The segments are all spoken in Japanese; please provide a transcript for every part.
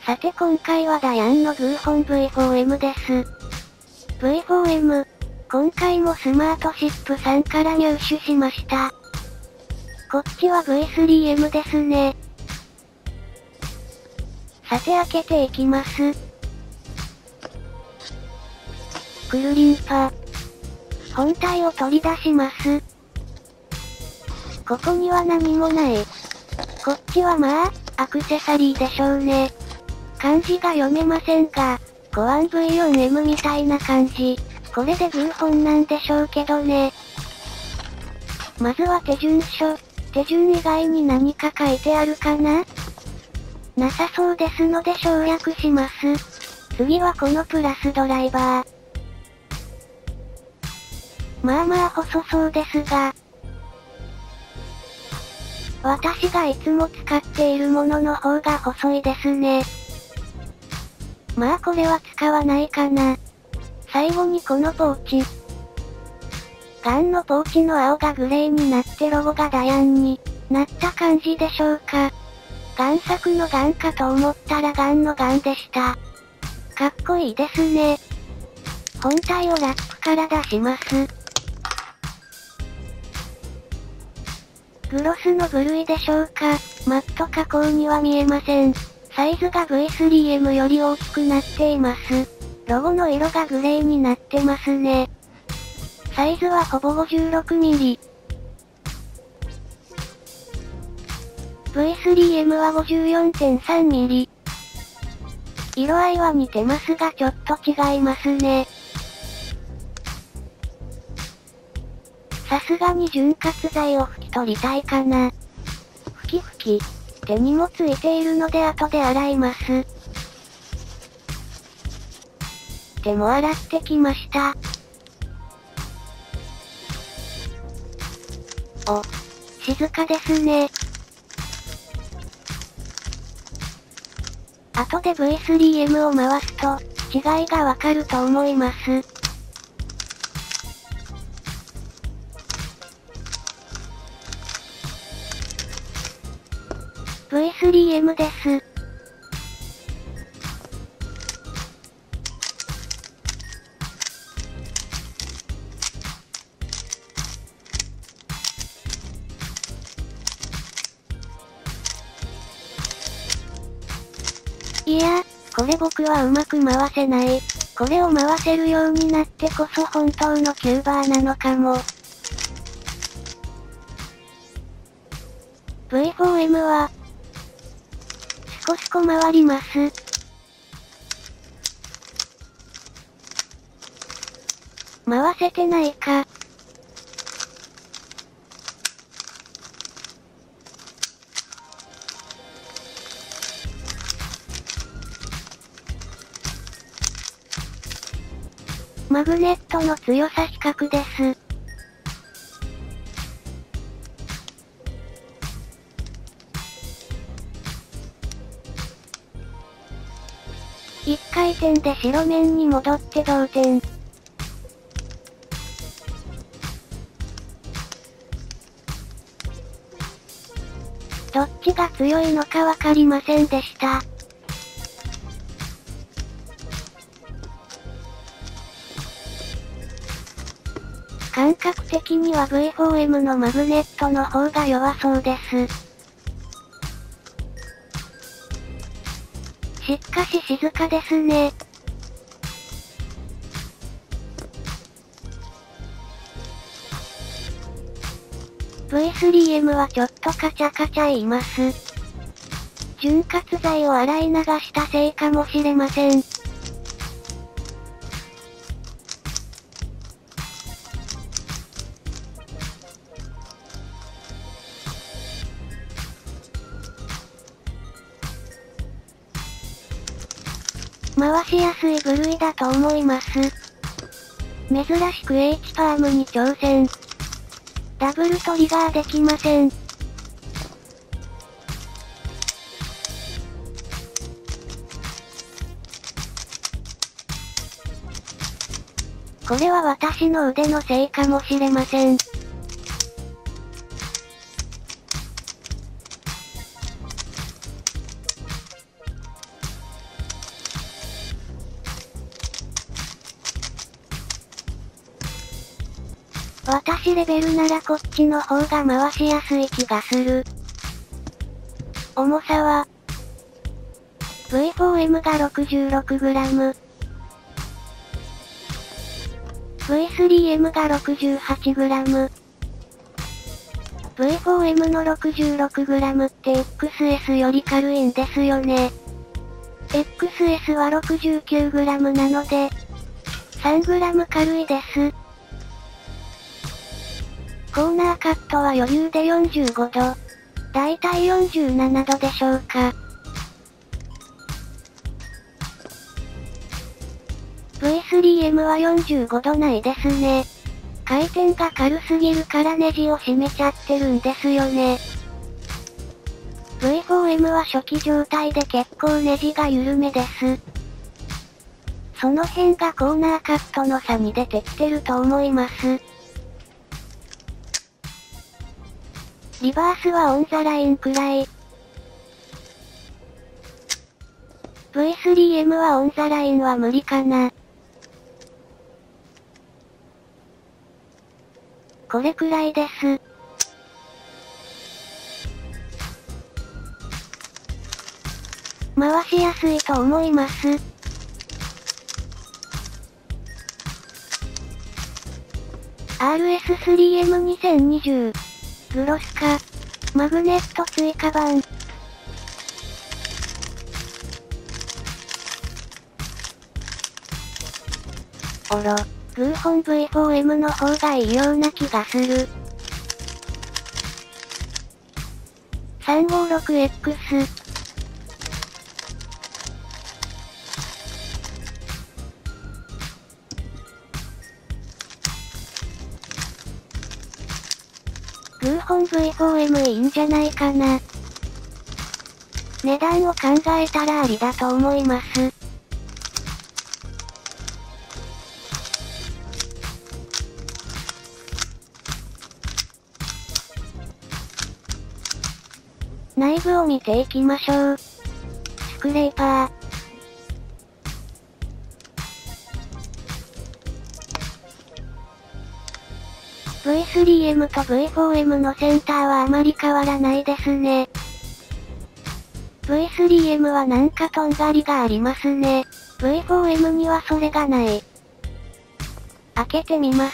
さて今回はダヤンのグーフォン V4M です。V4M、今回もスマートシップさんから入手しました。こっちは V3M ですね。さて開けていきます。くるりんぱ。本体を取り出します。ここには何もない。こっちはまあ、アクセサリーでしょうね。漢字が読めませんが、コアン V4M みたいな感じ。これでグーフォンなんでしょうけどね。まずは手順書。手順以外に何か書いてあるかな？なさそうですので省略します。次はこのプラスドライバー。まあまあ細そうですが。私がいつも使っているものの方が細いですね。まあこれは使わないかな。最後にこのポーチ。ガンのポーチの青がグレーになってロゴがダヤンになった感じでしょうか。ガン作のガンかと思ったらガンのガンでした。かっこいいですね。本体をラップから出します。グロスの部類でしょうか。マット加工には見えません。サイズが V3M より大きくなっています。ロゴの色がグレーになってますね。サイズはほぼ 56mm。V3M は 54.3mm。色合いは似てますがちょっと違いますね。さすがに潤滑剤を拭き取りたいかな。拭き拭き。手にもついているので後で洗います。手も洗ってきました。お、静かですね。後で V3M を回すと、違いがわかると思います。V3M です。いや、これ僕はうまく回せない。これを回せるようになってこそ本当のキューバーなのかも。V4M は、少し小回ります。回せてないか。マグネットの強さ比較です。一回転で白面に戻って同点。どっちが強いのかわかりませんでした。感覚的には V4M のマグネットの方が弱そうです。しかし静かですね。V3M はちょっとカチャカチャ言います。潤滑剤を洗い流したせいかもしれません。回しやすい部類だと思います。珍しく H パームに挑戦。ダブルトリガーできません。これは私の腕のせいかもしれません。 私レベルならこっちの方が回しやすい気がする。重さは、V4M が 66g。V3M が 68g。V4M の 66g って XS より軽いんですよね。XS は 69g なので、3g 軽いです。コーナーカットは余裕で45度。だいたい47度でしょうか。V3M は45度ないですね。回転が軽すぎるからネジを締めちゃってるんですよね。V4M は初期状態で結構ネジが緩めです。その辺がコーナーカットの差に出てきてると思います。リバースはオンザラインくらい。V3M はオンザラインは無理かな。これくらいです。回しやすいと思います。RS3M2020 グロス化マグネット追加版。グーホン V4M の方がいいような気がする。356X。グーホン V4M いいんじゃないかな。値段を考えたらありだと思います。内部を見ていきましょう。スクレーパー。V3M と V4M のセンターはあまり変わらないですね。V3M はなんかとんがりがありますね。V4M にはそれがない。開けてみます。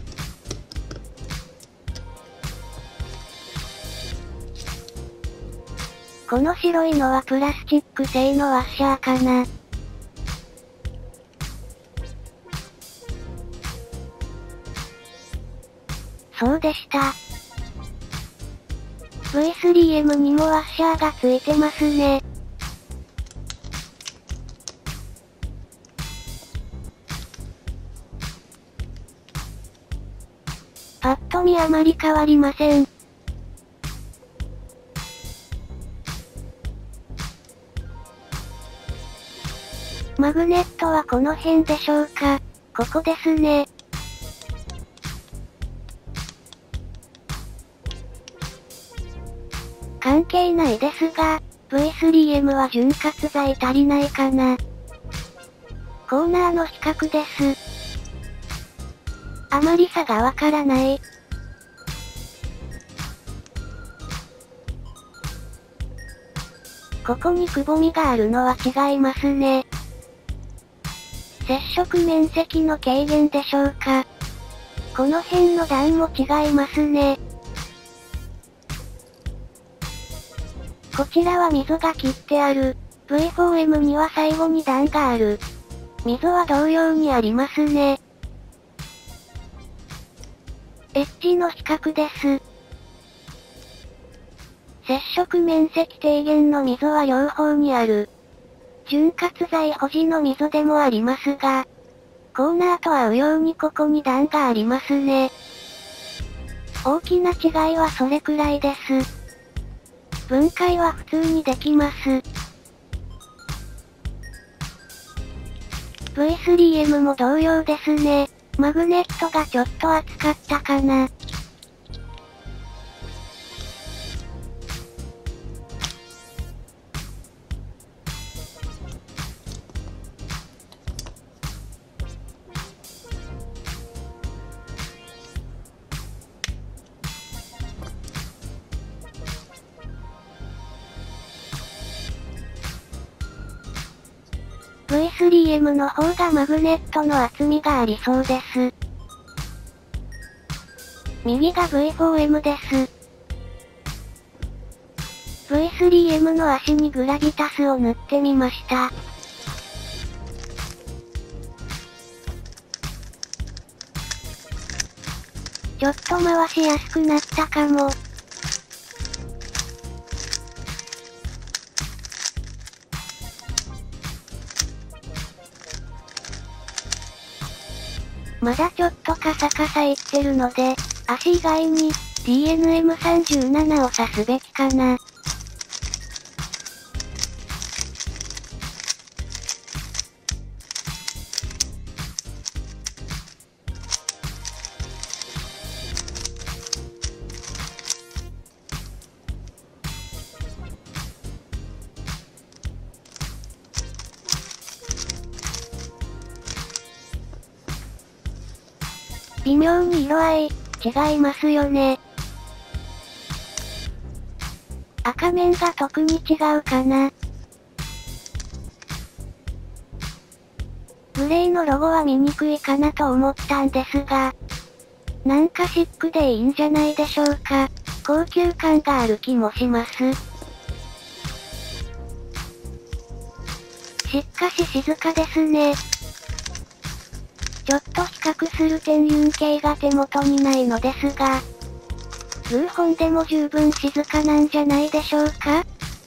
この白いのはプラスチック製のワッシャーかな。そうでした。V3M にもワッシャーがついてますね。パッと見あまり変わりません。マグネットはこの辺でしょうか。ここですね。関係ないですが、V3M は潤滑剤足りないかな。コーナーの比較です。あまり差がわからない。ここにくぼみがあるのは違いますね。接触面積の軽減でしょうか。この辺の段も違いますね。こちらは溝が切ってある。V4M には最後に段がある。溝は同様にありますね。エッジの比較です。接触面積低減の溝は両方にある。潤滑剤保持の溝でもありますが、コーナーと合うようにここに段がありますね。大きな違いはそれくらいです。分解は普通にできます。V3M も同様ですね。マグネットがちょっと厚かったかな。 V3M の方がマグネットの厚みがありそうです。右が V4M です。V3M の足にグラビタスを塗ってみました。ちょっと回しやすくなったかも。まだちょっとカサカサいってるので、足以外に TNM37 を刺すべきかな。微妙に色合い、違いますよね。赤面が特に違うかな。グレーのロゴは見にくいかなと思ったんですが、なんかシックでいいんじゃないでしょうか。高級感がある気もします。しかし静かですね。ちょっと比較する点運慶が手元にないのですが、数本でも十分静かなんじゃないでしょうか。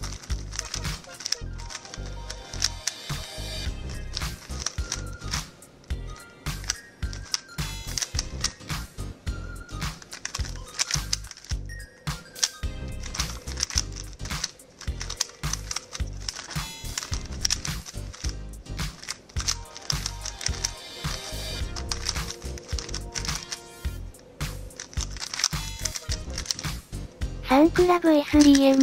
サンクラ V3M。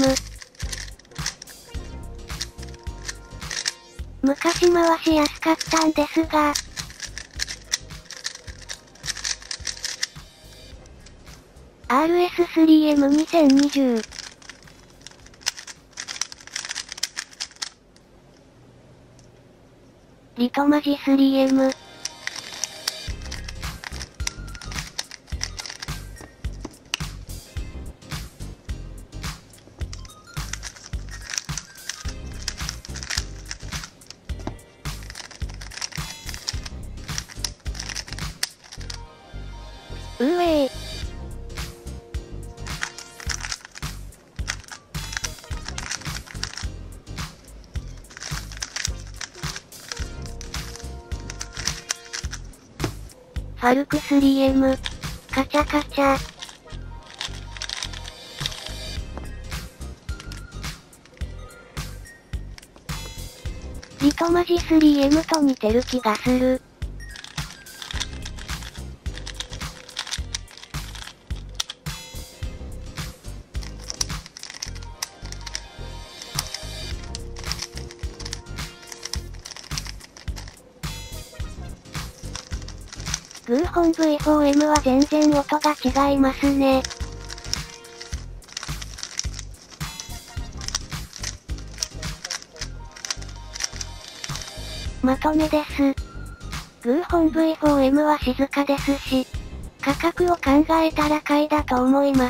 昔回しやすかったんですが、RS3M2020。リトマジ 3M。ファルク 3M。カチャカチャ。リトマジ 3M と似てる気がする。グーホン V4M は全然音が違いますね。まとめです。グーホン V4M は静かですし、価格を考えたら買いだと思います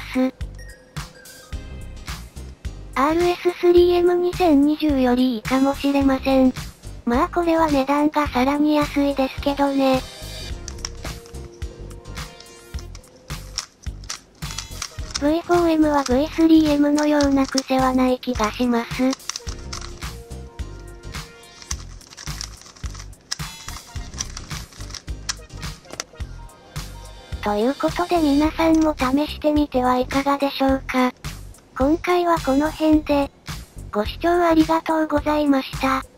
。RS3M2020 よりいいかもしれません。まあこれは値段がさらに安いですけどね。V4M は V3M のような癖はない気がします。ということで皆さんも試してみてはいかがでしょうか。今回はこの辺で、ご視聴ありがとうございました。